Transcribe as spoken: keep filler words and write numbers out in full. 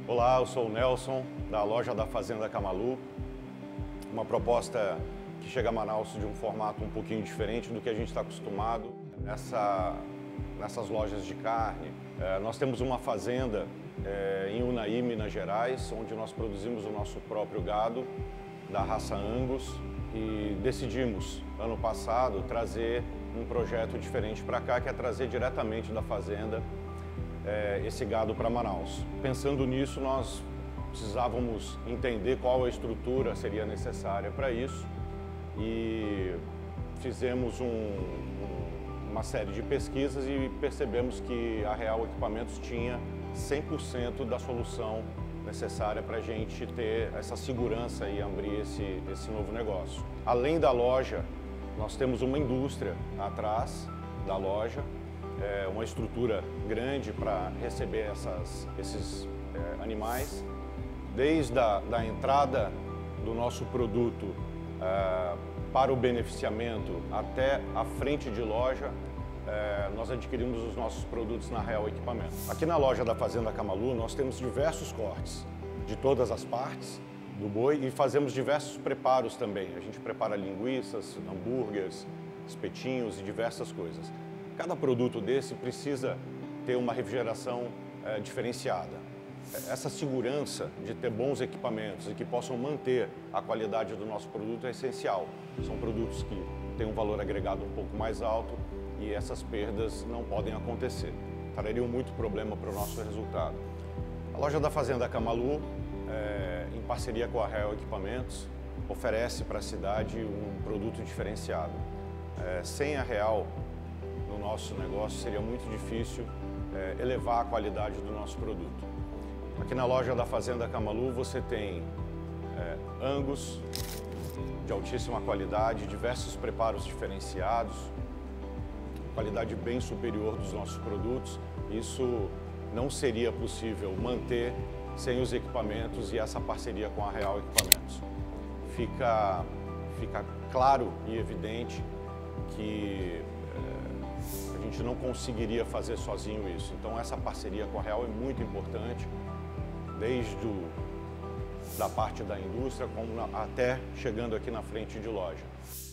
Olá, eu sou o Nelson, da loja da Fazenda Camalu. Uma proposta que chega a Manaus de um formato um pouquinho diferente do que a gente está acostumado. Nessa, nessas lojas de carne, é, nós temos uma fazenda é, em Unai, Minas Gerais, onde nós produzimos o nosso próprio gado, da raça Angus, e decidimos, ano passado, trazer um projeto diferente para cá, que é trazer diretamente da fazenda É, esse gado para Manaus. Pensando nisso, nós precisávamos entender qual a estrutura seria necessária para isso e fizemos um, uma série de pesquisas e percebemos que a Real Equipamentos tinha cem por cento da solução necessária para a gente ter essa segurança e abrir esse, esse novo negócio. Além da loja, nós temos uma indústria atrás da loja, É uma estrutura grande para receber essas, esses é, animais, desde a da entrada do nosso produto é, para o beneficiamento até a frente de loja, é, nós adquirimos os nossos produtos na Real Equipamentos. Aqui na loja da Fazenda Camalu nós temos diversos cortes de todas as partes do boi e fazemos diversos preparos também. A gente prepara linguiças, hambúrgueres, espetinhos e diversas coisas. Cada produto desse precisa ter uma refrigeração é, diferenciada. Essa segurança de ter bons equipamentos e que possam manter a qualidade do nosso produto é essencial. São produtos que têm um valor agregado um pouco mais alto e essas perdas não podem acontecer. Trariam muito problema para o nosso resultado. A loja da Fazenda Camalu, é, em parceria com a Real Equipamentos, oferece para a cidade um produto diferenciado. É, sem a Real, no nosso negócio seria muito difícil é, elevar a qualidade do nosso produto. Aqui na loja da Fazenda Camalu você tem é, Angus de altíssima qualidade, diversos preparos diferenciados, qualidade bem superior dos nossos produtos. Isso não seria possível manter sem os equipamentos e essa parceria com a Real Equipamentos. Fica, fica claro e evidente que a gente não conseguiria fazer sozinho isso. Então essa parceria com a Real é muito importante, desde o, da parte da indústria como na, até chegando aqui na frente de loja.